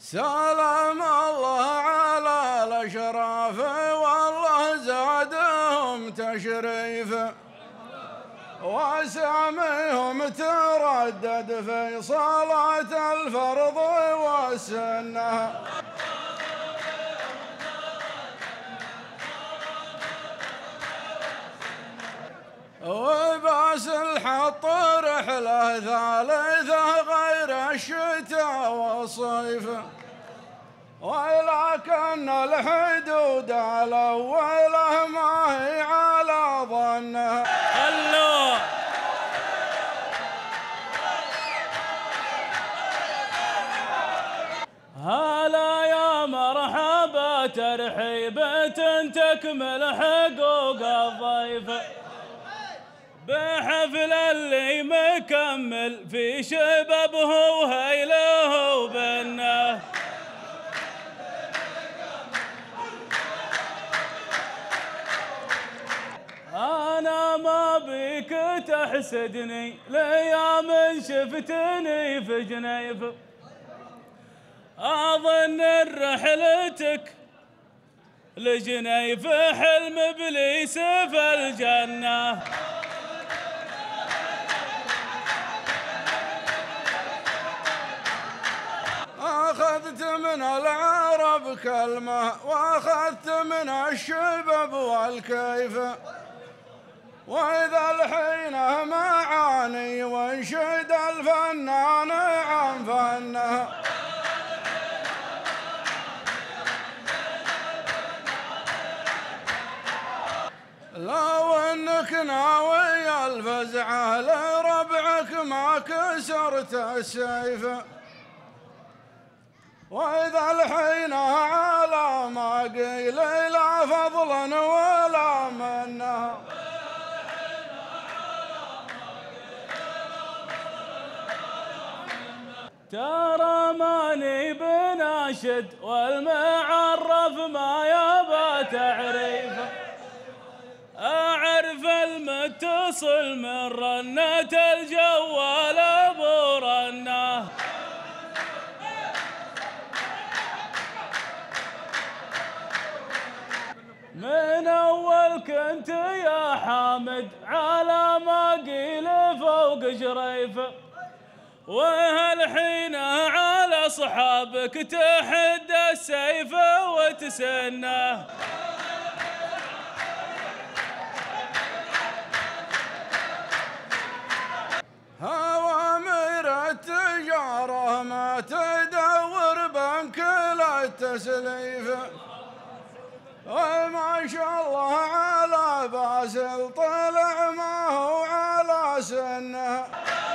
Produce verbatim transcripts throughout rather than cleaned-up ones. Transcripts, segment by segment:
سلام الله على الأشراف والله زادهم تشريف، واساميهم تردد في صلاة الفرض والسنة. وباس الحط رحلة ثالثة غير الشتاء والصيف، ولكن الحدود الأولى ما هي على ظنه. الله هلا يا مرحبا ترحيبة تكمل حقوق الضيف، بحفل اللي مكمل في شبابه وهيله وبنه. أنا ما بيك تحسدني ليام شفتني في جنيف، أظن رحلتك لجنيف حلم إبليس في الجنة. أخذت من العرب كلمة وأخذت من الشباب والكيف، وإذا الحين معاني وانشد الفنان عن فنه. لو انك ناوي الفزعة لربعك ما كسرت السيف، وإذا الحين على ما قيل لا فضلا ولا منه. ترى ماني بناشد والمعرف ما يبى تعريف، أعرف المتصل من رنة الجوال أبو رنة. من أول كنت يا حامد على ما قيل فوق جريفه، وهالحين على أصحابك تحد السيف وتسنه. أوامر التجارة ما تدور بنك للتسليف، وما شاء الله على باسل طلع ما هو على سنه.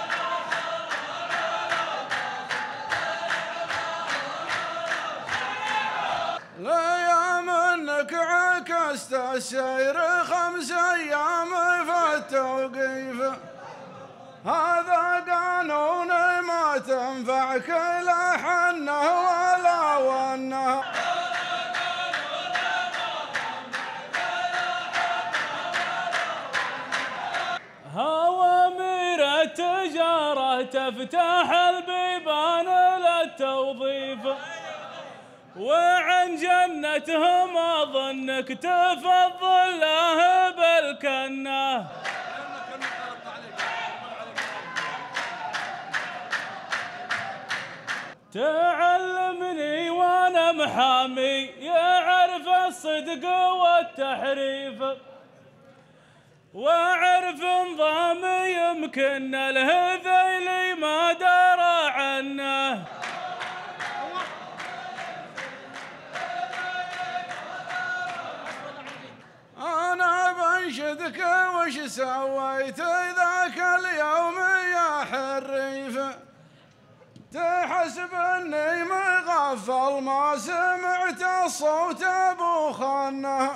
ليام انك عكست السير خمس ايام في التوقيف، هذا قانون ما تنفعك لا حنه ولا ونه. أوامر التجارة تفتح البيبان للتوظيف، وعن جنتهم أظنك تفضل له بالكنة. تعلمني وانا محامي يعرف الصدق والتحريف، واعرف نظامي يمكن الهذيلي ما درى عنه. أنا بنشدك وش سويت ذاك اليوم يا حريف، تحسب اني مغفل ما سمعت الصوت ابو خنه.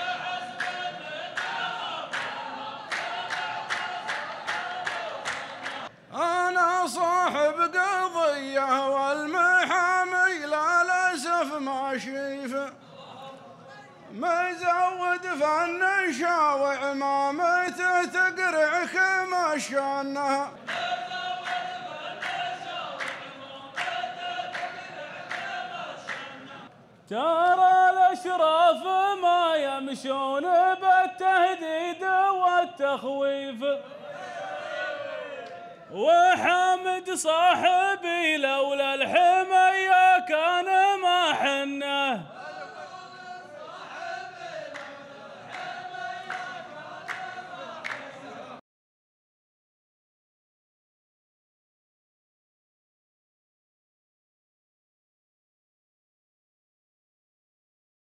أنا صاحب قضية والمحامي للأسف ما شيف، مزود فن شاوع ما متى تقرعك مشانه. ترى الأشراف ما يمشون بالتهديد والتخويف، وحامد صاحبي لولا الحمية